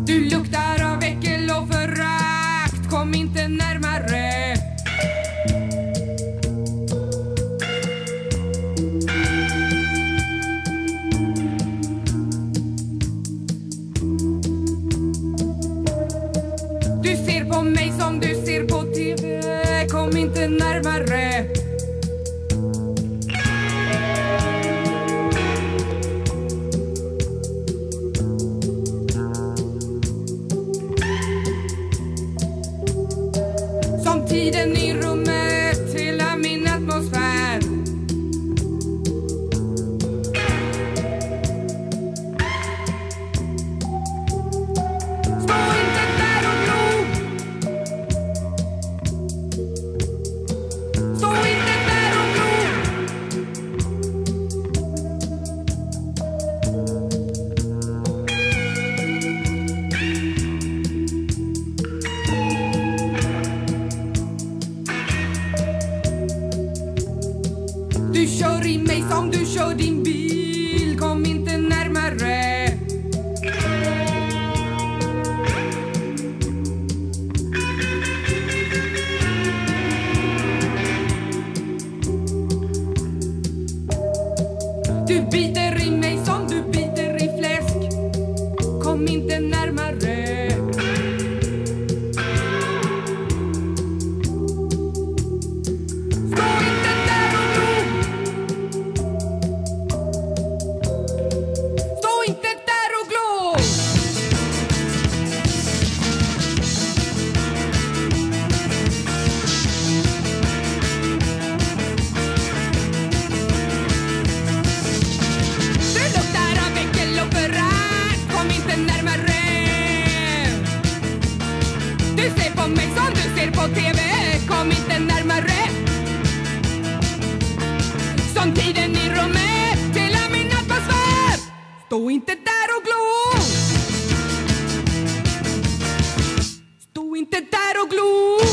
Du luktar av äckel och förakt, kom inte närmare. Du ser på mig som du ser på TV, kom inte närmare. Som tiden i rummet, hela min atmosfär. Stå inte där och glo. Stå inte där och glo. Du kör i mig som du kör din bil, kom inte närmare. Du biter i mig som du biter i fläsk, kom inte närmare. Du ser på mig som du ser på TV, kom inte närmare. Som tiden i rummet, hela min atmosfär. Stå inte där och glo. Stå inte där och glo.